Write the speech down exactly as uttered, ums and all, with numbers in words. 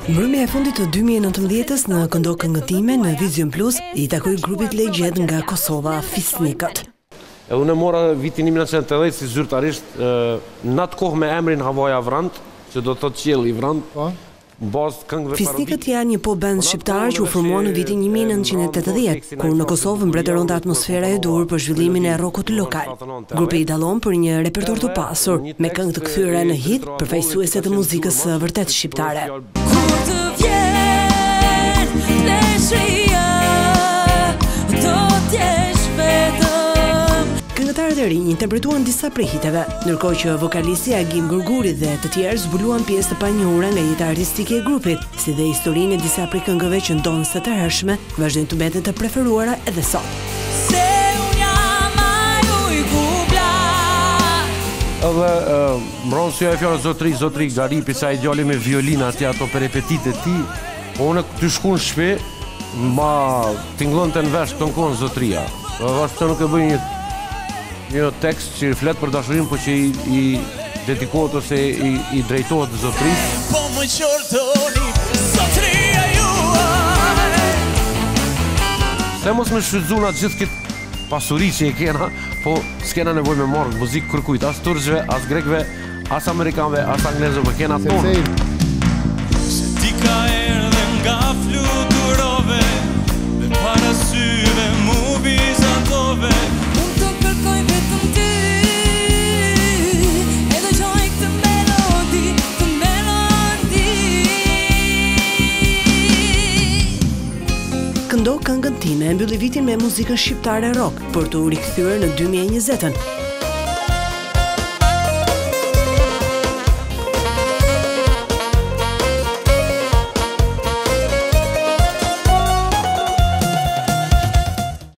Mbrëmja e fundit të dy mijë e nëntëmbëdhjetës në Këndo këngën time në Vision Plus i takoi grupit Legjet nga Kosova Fisnikët. E unë mora vitin një mijë e nëntëqind e tetëdhjetë si zyrtarisht në atë kohë me emrin Havoja Vrant, që do të thotë qielli i Vrant. Fisnikët janë një pop band shqiptar që u formua në vitin një mijë e nëntëqind e tetëdhjetë, kur në Kosovë mbretëronte atmosfera e dur për zhvillimin e rockut lokal. Grupi i dallon për një repertor të pasur, me këngë të kthyer në hit, përfaqësuese të muzikës së vërtet shqiptare. Këngëtarët e rinj interpretuan disa prej hiteve, ndërkohë që vokalisti Agim Gurguri dhe të tjerë zbuluan pjesë të panjohura nga jeta artistike e grupit, si dhe historinë e disa prej këngëve që ndonë së të hershme, vazhdojnë të mbeten të preferuara edhe sot. Edhe mbron sy e fjalë zotri, zotri Garipi, sa i djali me violina atje ato peripetitë e tij, unë ty shku në shtëpi, ma tingëllonte në vesh këtë kohën zotria. Vashtë nuk e bëj një një tekst që i flet për dashurinë, por që i, i dedikohet ose i, i drejtohet zotrisë. Po më qortoni zotria juaj. Se mos më shfrytëzuna gjithë këtë pasuri që i kena, po s'kena nevojë me marrë muzikë kërkujt, as turqve, as grekve, as amerikanve, as anglezve, po kena tonë. Se ti ka erdhe nga fluturove, dhe para syve mu vizatove. Këndo këngën time mbylli vitin me muzikën shqiptare rock për të u rikthyer në dy mijë e njëzetën,